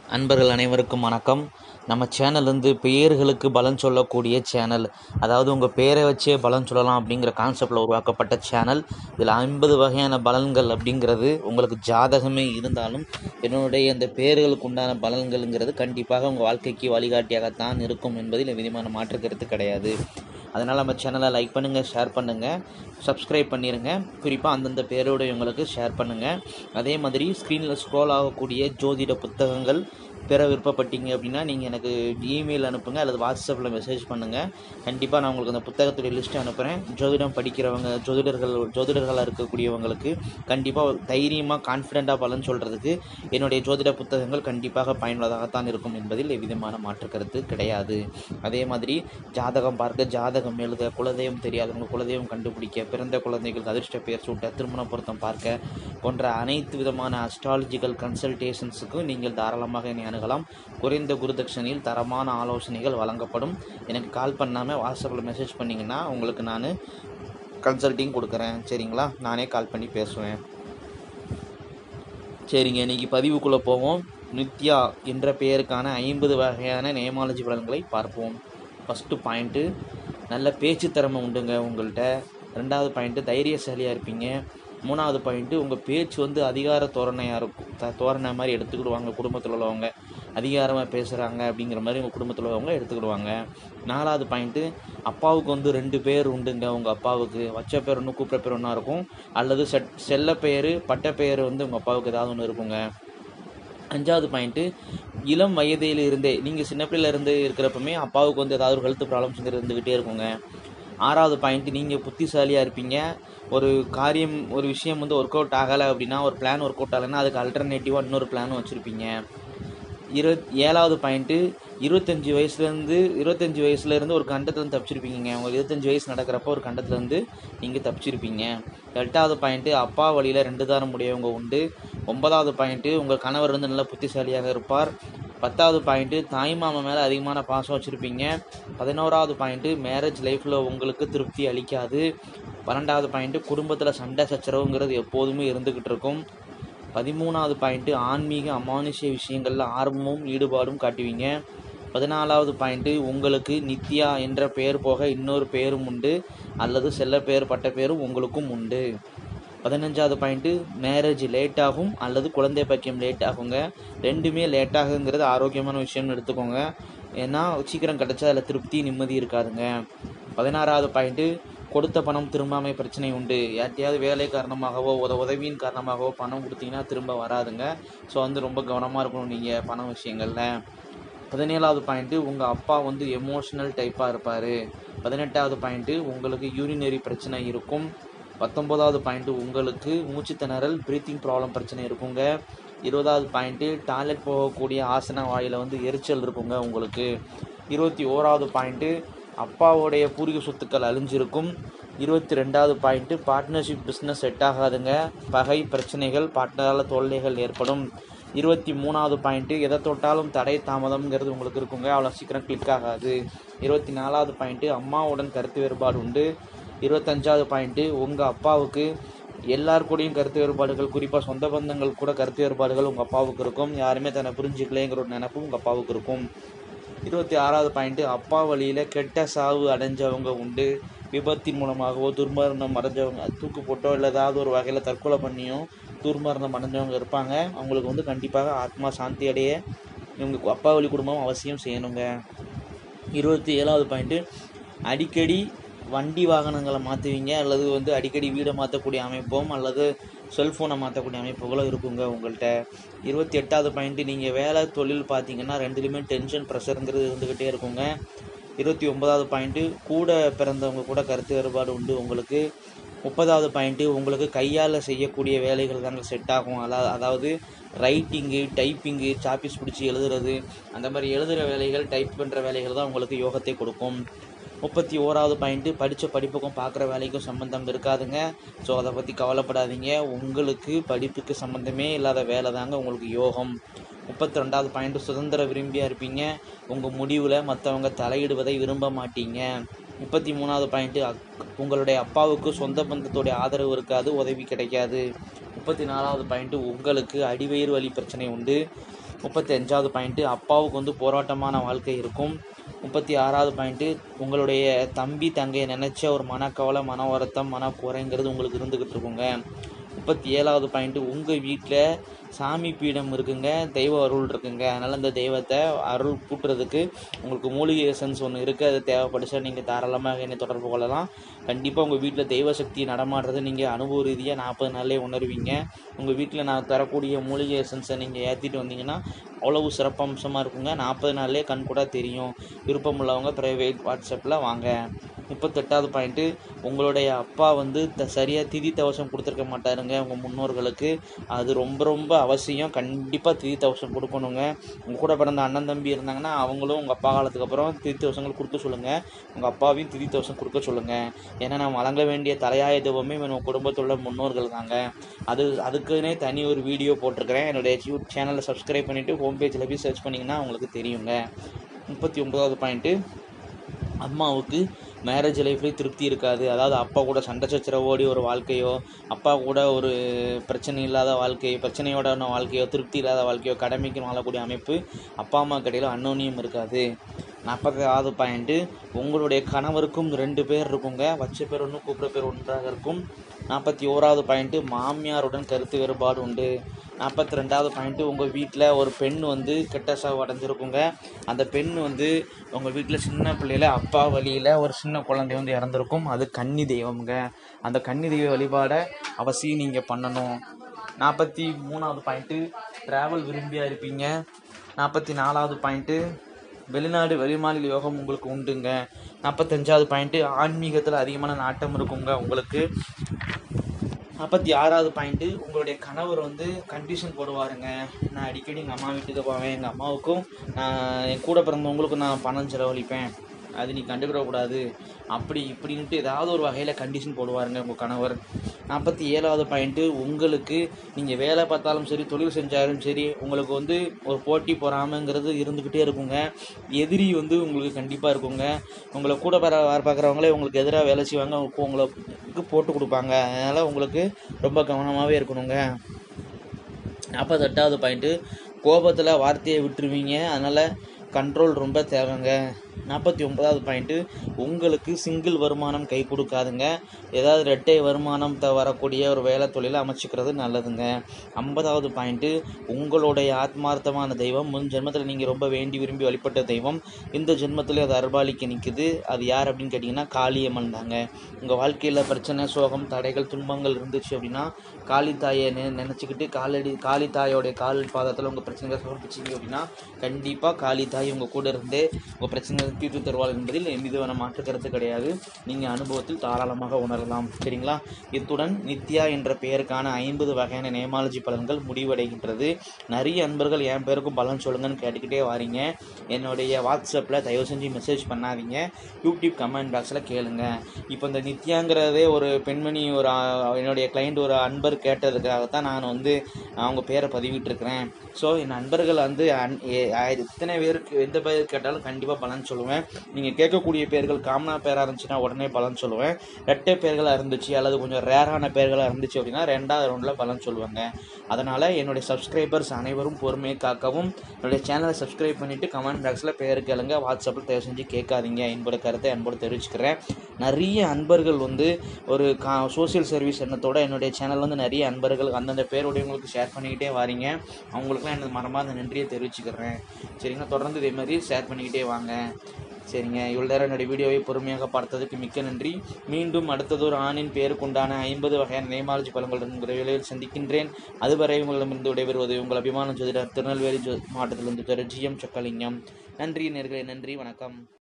அன்பர்கள் அனைவருக்கும் வணக்கம். நம்ம சேனல் வந்து பெயர்களுக்கு பலன் சொல்லக்கூடிய சேனல். அதாவது உங்கள் பேரை வச்சே பலன் சொல்லலாம் அப்படிங்கிற கான்செப்டில் உருவாக்கப்பட்ட சேனல். இதில் 50 வகையான பலன்கள் அப்படிங்கிறது உங்களுக்கு ஜாதகமே இருந்தாலும் என்னுடைய இந்த பெயர்களுக்கு உண்டான பலன்கள்ங்கிறது கண்டிப்பாக உங்கள் வாழ்க்கைக்கு வழிகாட்டியாகத்தான் இருக்கும் என்பதில் விதமான மாற்று கருத்து கிடையாது. அதனால் நம்ம சேனலை லைக் பண்ணுங்கள், ஷேர் பண்ணுங்கள், சப்ஸ்கிரைப் பண்ணிடுங்க. குறிப்பாக அந்தந்த பேரோடையவங்களுக்கு ஷேர் பண்ணுங்கள். அதே மாதிரி ஸ்க்ரீனில் ஸ்க்ரோல் ஆகக்கூடிய ஜோதிட புத்தகங்கள் பெற விருப்பப்பட்டீங்க அப்படின்னா நீங்கள் எனக்கு இமெயில் அனுப்புங்க அல்லது வாட்ஸ்அப்பில் மெசேஜ் பண்ணுங்கள். கண்டிப்பாக நான் உங்களுக்கு அந்த புத்தகத்துடைய லிஸ்ட்டு அனுப்புகிறேன். ஜோதிடம் படிக்கிறவங்க, ஜோதிடர்களாக இருக்கக்கூடியவங்களுக்கு கண்டிப்பாக தைரியமாக கான்ஃபிடெண்ட்டாக பலன் சொல்கிறதுக்கு என்னுடைய ஜோதிட புத்தகங்கள் கண்டிப்பாக பயனுள்ளதாகத்தான் இருக்கும் என்பதில் எவ்விதமான மாற்று கருத்து கிடையாது. அதே மாதிரி ஜாதகம் பார்க்க, ஜாதகம் எழுத, குலதெய்வம் தெரியாதவங்க குலதெய்வம் கண்டுபிடிக்க, பிறந்த குழந்தைகளுக்கு அதிர்ஷ்ட பெயர் சூட்ட, திருமண பொருத்தம் பார்க்க போன்ற அனைத்து விதமான அஸ்ட்ராலஜிக்கல் கன்சல்டேஷன்ஸுக்கும் நீங்கள் தாராளமாக என்னை அணுகலாம். குறைந்த குருதட்சணையில் தரமான ஆலோசனைகள் வழங்கப்படும். எனக்கு கால் பண்ணாமல் வாட்ஸ்அப்பில் மெசேஜ் பண்ணிங்கன்னா உங்களுக்கு நான் கன்சல்ட்டிங் கொடுக்குறேன். சரிங்களா? நானே கால் பண்ணி பேசுவேன். சரிங்க, இன்றைக்கி பதிவுக்குள்ளே போவோம். நித்யா என்ற பெயருக்கான 50 வகையான நேமாலஜி பலன்களை பார்ப்போம். ஃபஸ்ட்டு பாயிண்ட்டு, நல்ல பேச்சு திறமை உண்டுங்க உங்கள்கிட்ட. 2வது பாயிண்ட்டு, தைரியசாலியாக இருப்பீங்க. 3வது பாயிண்ட்டு, உங்கள் பேச்சு வந்து அதிகார தோரணையாக இருக்கும். தோரணை மாதிரி எடுத்துக்கிடுவாங்க. குடும்பத்தில் உள்ளவங்க அதிகாரமாக பேசுகிறாங்க அப்படிங்கிற மாதிரி உங்கள் குடும்பத்தில் உள்ளவங்க எடுத்துக்கிடுவாங்க. 4வது பாயிண்ட்டு, அப்பாவுக்கு வந்து 2 பேர் உண்டுங்க. உங்கள் அப்பாவுக்கு வச்ச பேர் ஒன்று, கூப்பிட்ற பேர் ஒன்றா இருக்கும். அல்லது செல்ல பெயர், பட்ட பெயர் வந்து உங்கள் அப்பாவுக்கு ஏதாவது ஒன்று இருக்குங்க. 5வது பாயிண்ட்டு, இளம் வயதில் இருந்தே நீங்கள் சின்ன பிள்ளையில இருந்து இருக்கிறப்பமே அப்பாவுக்கு வந்து ஏதாவது ஒரு ஹெல்த் ப்ராப்ளம்ஸ் இருந்துக்கிட்டே இருக்குங்க. 6வது பாயிண்ட்டு, நீங்கள் புத்திசாலியாக இருப்பீங்க. ஒரு காரியம், ஒரு விஷயம் வந்து ஒர்க் அவுட் ஆகலை அப்படின்னா, ஒரு பிளான் ஒர்க் அவுட் ஆகலைன்னா அதுக்கு அல்டர்னேட்டிவாக இன்னொரு பிளானும் வச்சுருப்பீங்க. 7வது பாயிண்ட்டு, 25 வயசுலேருந்து ஒரு கண்டத்துலேருந்து தப்பிச்சிருப்பீங்க. உங்களுக்கு 25 வயசு நடக்கிறப்போ ஒரு கண்டத்துலேருந்து நீங்கள் தப்பிச்சிருப்பீங்க. 8வது பாயிண்ட்டு, அப்பா வழியில் 2 தாரம் உடையவங்க உண்டு. 9வது பாயிண்ட்டு, உங்கள் கணவர் வந்து நல்ல புத்திசாலியாக இருப்பார். 10வது பாயிண்ட்டு, தாய்மாமா மேலே அதிகமான பாசம் வச்சுருப்பீங்க. 11வது பாயிண்ட்டு, மேரேஜ் லைஃப்பில் உங்களுக்கு திருப்தி அளிக்காது. 12வது பாயிண்ட்டு, குடும்பத்தில் சண்டை சச்சரவுங்கிறது எப்போதுமே இருந்துக்கிட்டு இருக்கும். 13வது பாயிண்ட்டு, ஆன்மீக அமானுஷ்ய விஷயங்களில் ஆர்வமும் ஈடுபாடும் காட்டுவீங்க. 14வது பாயிண்ட்டு, உங்களுக்கு நித்யா என்ற பெயர் போக இன்னொரு பெயரும் உண்டு, அல்லது செல்ல பெயர், பட்ட பெயரும் உங்களுக்கும் உண்டு. 15வது பாயிண்ட்டு, மேரேஜ் லேட் ஆகும் அல்லது குழந்தை பாக்கியம் லேட் ஆகுங்க. 2மே லேட் ஆகுங்கிறது ஆரோக்கியமான விஷயம்னு எடுத்துக்கோங்க. ஏன்னா சீக்கிரம் கிடச்சா அதில் திருப்தி, நிம்மதி இருக்காதுங்க. 16வது பாயிண்ட்டு, கொடுத்த பணம் திரும்பாமை பிரச்சனை உண்டு. யார்ட்டையாவது வேலை காரணமாகவோ உதவியின் காரணமாகவோ பணம் கொடுத்தீங்கன்னா திரும்ப வராதுங்க. ஸோ வந்து ரொம்ப கவனமாக இருக்கணும் நீங்கள் பணம் விஷயங்களில். 17வது பாயிண்ட்டு, உங்கள் அப்பா வந்து எமோஷ்னல் டைப்பாக இருப்பார். 18வது பாயிண்ட்டு, உங்களுக்கு யூரினரி பிரச்சனை இருக்கும். 19வது பாயிண்ட்டு, உங்களுக்கு மூச்சு திணறல், ப்ரீத்திங் ப்ராப்ளம் பிரச்சனை இருக்குங்க. 20வது பாயிண்ட்டு, டாய்லெட் போகக்கூடிய ஆசன வாயில் வந்து எரிச்சல் இருக்குங்க உங்களுக்கு. 21வது பாயிண்ட்டு, அப்பாவுடைய பூர்வீக சொத்துக்கள் அழிஞ்சிருக்கும். 22வது பாயிண்ட்டு, பார்ட்னர்ஷிப் பிஸ்னஸ் செட் ஆகாதுங்க. பகை பிரச்சனைகள், பார்ட்னரால் தொல்லைகள் ஏற்படும். 23வது பாயிண்ட்டு, எதை தொட்டாலும் தடை தாமதம்ங்கிறது உங்களுக்கு இருக்குங்க. அவ்வளோ சீக்கிரம் கிளிக் ஆகாது. 24வது பாயிண்ட்டு, அம்மாவுடன் கருத்து வேறுபாடு உண்டு. 25வது பாயிண்ட்டு, உங்கள் அப்பாவுக்கு எல்லார் கூடயும் கருத்து வேறுபாடுகள், குறிப்பாக சொந்த பந்தங்கள் கூட கருத்து வேறுபாடுகள் உங்கள் அப்பாவுக்கு இருக்கும். யாருமே தன்னை புரிஞ்சுக்கலைங்கிற ஒரு நினைப்பும் உங்கள் அப்பாவுக்கு இருக்கும். 26வது பாயிண்ட்டு, அப்பா வழியில் கெட்ட சாவு அடைஞ்சவங்க உண்டு. விபத்தின் மூலமாகவோ துர்மரணம் அடைஞ்சவங்க, தூக்கு போட்டோ இல்லை ஏதாவது ஒரு வகையில் தற்கொலை பண்ணியும் துர்மரணம் அடைஞ்சவங்க இருப்பாங்க. அவங்களுக்கு வந்து கண்டிப்பாக ஆத்மா சாந்தி அடைய இவங்க அப்பா வழி குடும்பம் அவசியம் செய்யணுங்க. 27வது பாயிண்ட்டு, அடிக்கடி வண்டி வாகனங்களை மாற்றுவீங்க, அல்லது வந்து அடிக்கடி வீடை மாற்றக்கூடிய அமைப்பும் அல்லது செல்ஃபோனை மாற்றக்கூடிய அமைப்புகளும் இருக்குங்க உங்கள்கிட்ட. 28வது பாயிண்ட்டு, நீங்கள் வேலை தொழில் பார்த்தீங்கன்னா 2லேயுமே டென்ஷன், ப்ரெஷருங்கிறது இருந்துக்கிட்டே இருக்குங்க. 29வது பாயிண்ட்டு, கூட பிறந்தவங்க கூட கருத்து வேறுபாடு உண்டு உங்களுக்கு. 30வது பாயிண்ட்டு, உங்களுக்கு கையால் செய்யக்கூடிய வேலைகள் தாங்க செட் ஆகும். அதாவது ரைட்டிங்கு, டைப்பிங்கு, சாப்பீஸ் பிடிச்சி எழுதுறது, அந்த மாதிரி எழுதுகிற வேலைகள், டைப் பண்ணுற வேலைகள் தான் உங்களுக்கு யோகத்தை கொடுக்கும். 31வது பாயிண்ட்டு, படித்த படிப்புக்கும் பார்க்குற வேலைக்கும் சம்மந்தம் இருக்காதுங்க. ஸோ அதை பற்றி கவலைப்படாதீங்க. உங்களுக்கு படிப்புக்கு சம்மந்தமே இல்லாத வேலை தாங்க உங்களுக்கு யோகம். 32வது பாயிண்ட்டு, சுதந்திர விரும்பியாக இருப்பீங்க. உங்கள் முடிவில் மற்றவங்க தலையிடுவதை விரும்ப மாட்டீங்க. 33வது பாயிண்ட்டு, உங்களுடைய அப்பாவுக்கு சொந்த பந்தத்துடைய ஆதரவு இருக்காது, உதவி கிடைக்காது. 34வது பாயிண்ட்டு, உங்களுக்கு அடிவயிறு வலி பிரச்சனை உண்டு. 35வது பாயிண்ட்டு அப்பாவுக்கு வந்து போராட்டமான வாழ்க்கை இருக்கும். 36வது பாயிண்ட்டு உங்களுடைய தம்பி தங்கையை நினச்ச ஒரு மனக்கவலை, மன வருத்தம், மனக்குறைங்கிறது உங்களுக்கு இருந்துக்கிட்டு இருக்குங்க. 37வது பாயிண்ட்டு உங்கள் வீட்டில் சாமி பீடம் இருக்குங்க, தெய்வ அருள் இருக்குங்க. அதனால் அந்த தெய்வத்தை அருள் கூட்டுறதுக்கு உங்களுக்கு மூலிகை எசன்ஸ் ஒன்று இருக்குது. அது தேவைப்படுச்சா நீங்கள் தாராளமாக என்னை தொடர்பு கொள்ளலாம். கண்டிப்பாக உங்கள் வீட்டில் தெய்வ சக்தி நடமாடுறது நீங்கள் அனுபவ ரீதியாக 40 நாள்லேயே உணர்வீங்க. உங்கள் வீட்டில் நான் தரக்கூடிய மூலிகை எசன்ஸை நீங்கள் ஏற்றிட்டு வந்தீங்கன்னா அவ்வளவு சிறப்பம்சமாக இருக்குங்க. 40 நாள்லேயே கண்கூட தெரியும். விருப்பம் உள்ளவங்க ப்ரைவேட் வாட்ஸ்அப்பில் வாங்க. 38வது பாயிண்ட்டு உங்களுடைய அப்பா வந்து சரியாக திதி தவசம் கொடுத்துருக்க மாட்டாருங்க உங்கள் முன்னோர்களுக்கு. அது ரொம்ப ரொம்ப அவசியம். கண்டிப்பாக திதி தவசம் கொடுக்கணுங்க. உங்கள் கூட பிறந்த அண்ணன் தம்பி இருந்தாங்கன்னா அவங்களும் உங்கள் அப்பா காலத்துக்கு அப்புறம் திதி தவசங்கள் கொடுக்க சொல்லுங்கள். உங்கள் அப்பாவையும் திதி தவசம் கொடுக்க சொல்லுங்கள். ஏன்னா நான் வழங்க வேண்டிய தலையாய தெய்வமே நம்ம குடும்பத்தோட முன்னோர்கள் தாங்க. அதுக்குன்னே தனி ஒரு வீடியோ போட்டிருக்கிறேன். என்னுடைய யூடியூப் சேனலை சப்ஸ்கிரைப் பண்ணிவிட்டு ஹோம் பேஜில் போய் சர்ச் பண்ணிங்கன்னா உங்களுக்கு தெரியுங்க. 39வது பாயிண்ட்டு அம்மாவுக்கு மேரேஜ் லைஃப்லேயும் திருப்தி இருக்காது. அதாவது அப்பா கூட சண்டை சச்சரவோடி ஒரு வாழ்க்கையோ, அப்பா கூட ஒரு பிரச்சனை இல்லாத வாழ்க்கையோ, பிரச்சனையோட வாழ்க்கையோ, திருப்தி இல்லாத வாழ்க்கையோ, கடமைக்கு வாழக்கூடிய அமைப்பு அப்பா அம்மா கடையில் அன்னோனியம் இருக்காது. 40வது பாயிண்ட்டு உங்களுடைய கணவருக்கும் 2 பேர் இருக்குங்க. வச்ச பேர் ஒன்று, கூப்பிட்ற பேர் ஒன்றாக இருக்கும். 41வது பாயிண்ட்டு மாமியாருடன் கருத்து வேறுபாடு உண்டு. 42வது பாயிண்ட்டு உங்கள் வீட்டில் ஒரு பெண் வந்து கெட்ட சாவு அடைஞ்சிருக்குங்க. அந்த பெண் வந்து உங்கள் வீட்டில் சின்ன பிள்ளையில் அப்பா வழியில் ஒரு சின்ன குழந்தை வந்து இறந்துருக்கும். அது கன்னி தெய்வம்ங்க. அந்த கன்னி தெய்வ வழிபாடை அவசியம் நீங்கள் பண்ணணும். 43வது பாயிண்ட்டு ட்ராவல் விரும்பியாக இருப்பீங்க. 44வது பாயிண்ட்டு வெளிநாடு வெளிமாநில யோகம் உங்களுக்கு உண்டுங்க. 45வது பாயிண்ட்டு ஆன்மீகத்தில் அதிகமான நாட்டம் இருக்குங்க உங்களுக்கு. 46வது பாயிண்ட்டு உங்களுடைய கணவர் வந்து கண்டிஷன் போடுவாருங்க. நான் அடிக்கடி எங்கள் அம்மா வீட்டுக்கு போவேன், எங்கள் அம்மாவுக்கும் என் கூட பிறந்தவங்களுக்கும் நான் பணம் செலவழிப்பேன், அது நீ கண்டுக்கிடக்கூடாது அப்படி இப்படின்ட்டு ஏதாவது ஒரு வகையில் கண்டிஷன் போடுவாருங்க உங்கள் கணவர். 47வது பாயிண்ட்டு உங்களுக்கு நீங்கள் வேலை பார்த்தாலும் சரி, தொழில் செஞ்சாலும் சரி, உங்களுக்கு வந்து ஒரு போட்டி பொறாமைங்கிறது இருந்துக்கிட்டே இருக்குங்க. எதிரி வந்து உங்களுக்கு கண்டிப்பாக இருக்குங்க. உங்களை கூட பார்க்குறவங்களே உங்களுக்கு எதிராக வேலை செய்வாங்க, உங்களுக்கு போட்டு கொடுப்பாங்க. அதனால் உங்களுக்கு ரொம்ப கவனமாகவே இருக்கணுங்க. 48வது பாயிண்ட்டு கோபத்தில் வார்த்தையை விட்டுருவீங்க. அதனால் கண்ட்ரோல் ரொம்ப தேவைங்க. 49வது பாயிண்ட்டு உங்களுக்கு சிங்கிள் வருமானம் கை கொடுக்காதுங்க. ஏதாவது இரட்டை வருமானம் வரக்கூடிய ஒரு வேலை தொழிலை அமைச்சிக்கிறது நல்லதுங்க. 50வது பாயிண்ட்டு உங்களுடைய ஆத்மார்த்தமான தெய்வம் முன் ஜென்மத்தில் நீங்கள் ரொம்ப வேண்டி விரும்பி வழிபட்ட தெய்வம் இந்த ஜென்மத்தில் அது அருள்பாலிக்க நிற்குது. அது யார் அப்படின்னு கேட்டிங்கன்னா காளியம்மன் தாங்க. உங்கள் வாழ்க்கையில் பிரச்சனை, சோகம், தடைகள், துன்பங்கள் இருந்துச்சு அப்படின்னா காளித்தாயை நினச்சிக்கிட்டு காளித்தாயோடைய கால் பாதத்தில் உங்கள் பிரச்சனைகளை சமர்ப்பிச்சிங்க அப்படின்னா கண்டிப்பாக காளித்தாய் உங்கள் கூட இருந்தே உங்கள் பிரச்சனை தீர்த்து தருவாள் என்பதில் எந்தவிதமான மாற்று கருத்து கிடையாது. நீங்கள் அனுபவத்தில் தாராளமாக உணரலாம். சரிங்களா? இத்துடன் நித்யா என்ற பெயருக்கான 50 வகையான நேமாலஜி பலன்கள் முடிவடைகின்றது. நிறைய அன்பர்கள் என் பேருக்கும் பலன் சொல்லுங்கன்னு கேட்டுக்கிட்டே வாரீங்க. என்னுடைய வாட்ஸ்அப்பில் தயவு செஞ்சு மெசேஜ் பண்ணாதீங்க, யூடியூப் கமெண்ட் பாக்ஸில் கேளுங்க. இப்போ இந்த நித்யாங்கிறதே ஒரு பெண்மணி, ஒரு என்னுடைய கிளைண்ட், ஒரு அன்பர் கேட்டதுக்காகத்தான் நான் வந்து அவங்க பேரை பதிவிட்டிருக்கிறேன். ஸோ என் நண்பர்கள் வந்து எத்தனை பேருக்கு எந்த பேர் கேட்டாலும் கண்டிப்பாக பலன் சொல்லுவேன். நீங்கள் கேட்கக்கூடிய பேர்கள் காமனாக பேராக இருந்துச்சுன்னா உடனே பலன் சொல்லுவேன். ரெட்டை பேர்களாக இருந்துச்சு அல்லது கொஞ்சம் ரேரான பேர்களாக இருந்துச்சு அப்படின்னா 2வது ரவுண்டில் பலன் சொல்லுவாங்க. அதனால் என்னுடைய சப்ஸ்கிரைபர்ஸ் அனைவரும் பொறுமையை காக்கவும் என்னுடைய சேனலை சப்ஸ்கிரைப் பண்ணிவிட்டு கமெண்ட் பாக்ஸில் பேர் கேளுங்க. வாட்ஸ்அப்பில் தயவு செஞ்சு கேட்காதீங்க. என்னோட கருத்தை அன்போடு தெரிவிச்சுக்கிறேன். நிறைய அன்பர்கள் வந்து ஒரு சோசியல் சர்வீஸ் எண்ணத்தோடு என்னுடைய சேனல் வந்து நிறைய அன்பர்கள் அந்தந்த பேருடையவங்களுக்கு ஷேர் பண்ணிக்கிட்டே வாரீங்க. அவங்களுக்குலாம் எனது மனமார்ந்த நன்றியை தெரிவிச்சுக்கிறேன். சரிங்களா? தொடர்ந்து இதே மாதிரி ஷேர் பண்ணிக்கிட்டே வாங்க. சரிங்க, இவ்வளோ நேரம் என்னுடைய வீடியோவை பொறுமையாக பார்த்ததுக்கு மிக்க நன்றி. மீண்டும் அடுத்ததொரு ஆணின் பேருக்குண்டான 50 வகையான நேமாலஜி பலன்களுடன் விரைவில் சந்திக்கின்றேன். அதுவரை உங்களிடமிருந்து விடைபெறுவது உங்கள் அபிமான ஜோதிடர் திருநெல்வேலி மாவட்டத்திலிருந்து ஜிஎம் சொக்கலிங்கம். நன்றி நேயர்களே, நன்றி, வணக்கம்.